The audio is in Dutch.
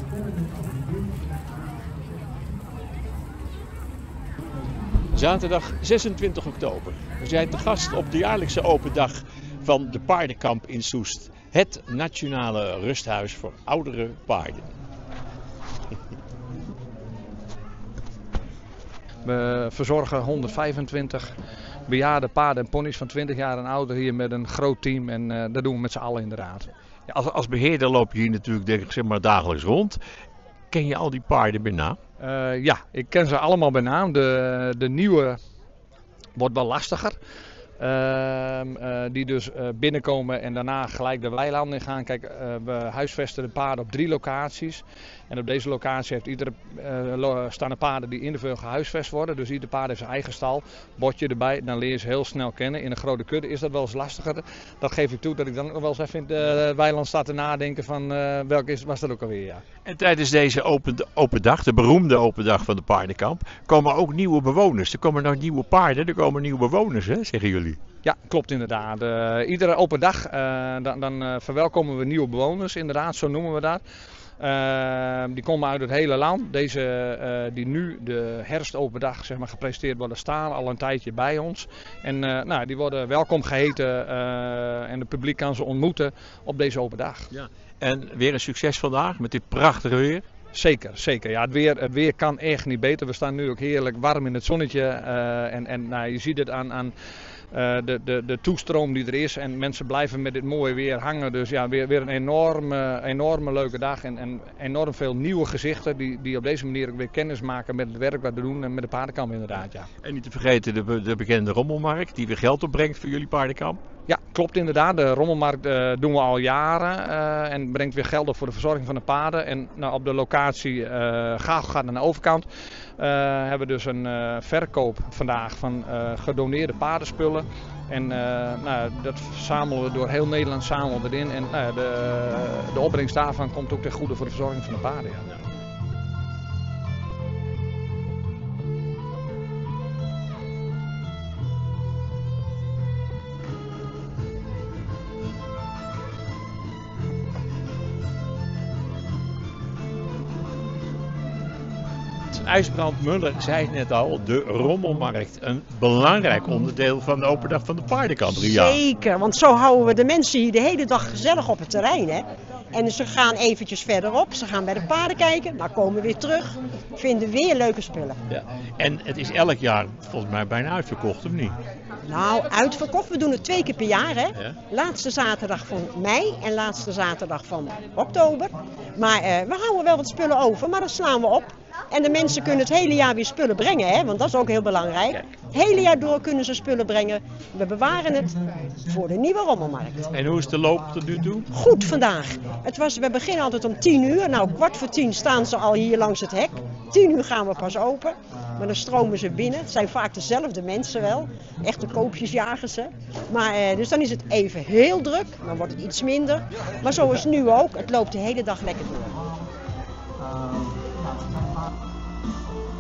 Zaterdag 26 oktober. We zijn te gast op de jaarlijkse open dag van de paardenkamp in Soest. Het nationale rusthuis voor oudere paarden. We verzorgen 125 bejaarde paarden en ponies van 20 jaar en ouder hier met een groot team. En dat doen we met z'n allen inderdaad. Ja, als beheerder loop je hier natuurlijk denk ik, zeg maar, dagelijks rond. Ken je al die paarden bij naam? Ja, ik ken ze allemaal bij naam. De nieuwe wordt wel lastiger. Die dus binnenkomen en daarna gelijk de weilanden in gaan. Kijk, we huisvesten de paarden op 3 locaties. En op deze locatie heeft staan er paarden die individueel gehuisvest worden. Dus ieder paard heeft zijn eigen stal. Bordje erbij, dan leer je ze heel snel kennen. In een grote kudde is dat wel eens lastiger. Dat geef ik toe dat ik dan ook nog wel eens even in het weiland sta te nadenken van welke was dat ook alweer. Ja. En tijdens deze open dag, de beroemde open dag van de paardenkamp, komen ook nieuwe bewoners. Er komen nou nieuwe paarden, er komen nieuwe bewoners, hè, zeggen jullie. Ja, klopt inderdaad. Iedere open dag dan verwelkomen we nieuwe bewoners, inderdaad, zo noemen we dat. Die komen uit het hele land. Deze die nu de herfstopen dag zeg maar, gepresenteerd worden staan al een tijdje bij ons. En die worden welkom geheten en het publiek kan ze ontmoeten op deze open dag. Ja. En weer een succes vandaag met dit prachtige weer. Zeker, zeker. Ja, het weer kan echt niet beter. We staan nu ook heerlijk warm in het zonnetje. Je ziet het aan de toestroom die er is. En mensen blijven met dit mooie weer hangen. Dus ja, weer een enorme leuke dag. En enorm veel nieuwe gezichten die op deze manier ook weer kennis maken met het werk wat we doen. En met de paardenkamp inderdaad. Ja. En niet te vergeten de bekende rommelmarkt die weer geld opbrengt voor jullie paardenkamp. Ja, klopt inderdaad. De rommelmarkt doen we al jaren en brengt weer geld op voor de verzorging van de paarden. En op de locatie gaat aan de overkant hebben we dus een verkoop vandaag van gedoneerde paardenspullen. En dat zamelen we door heel Nederland erin. En de opbrengst daarvan komt ook ten goede voor de verzorging van de paarden. Ja. IJsbrand Muller zei het net al, de rommelmarkt. Een belangrijk onderdeel van de open dag van de paardenkamp. Zeker, want zo houden we de mensen hier de hele dag gezellig op het terrein. Hè? En ze gaan eventjes verderop, ze gaan bij de paarden kijken, maar komen weer terug, vinden weer leuke spullen. Ja. En het is elk jaar volgens mij bijna uitverkocht, of niet? Nou, uitverkocht. We doen het 2 keer per jaar. Hè? Ja. Laatste zaterdag van mei en laatste zaterdag van oktober. Maar we houden wel wat spullen over, maar dat slaan we op. En de mensen kunnen het hele jaar weer spullen brengen, hè? Want dat is ook heel belangrijk. Het hele jaar door kunnen ze spullen brengen. We bewaren het voor de nieuwe rommelmarkt. En hoe is de loop tot nu toe? Goed vandaag. We beginnen altijd om 10 uur. Nou, 9:15 staan ze al hier langs het hek. 10 uur gaan we pas open. Maar dan stromen ze binnen. Het zijn vaak dezelfde mensen wel. Echte koopjesjagers, hè. Maar dus dan is het even heel druk. Dan wordt het iets minder. Maar zo is het nu ook. Het loopt de hele dag lekker door.